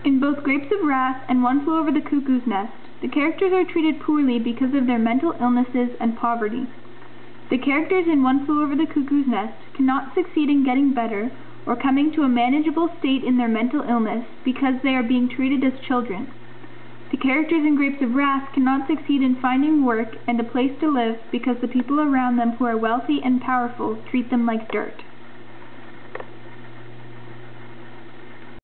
In both Grapes of Wrath and One Flew Over the Cuckoo's Nest, the characters are treated poorly because of their mental illnesses and poverty. The characters in One Flew Over the Cuckoo's Nest cannot succeed in getting better or coming to a manageable state in their mental illness because they are being treated as children. The characters in Grapes of Wrath cannot succeed in finding work and a place to live because the people around them who are wealthy and powerful treat them like dirt.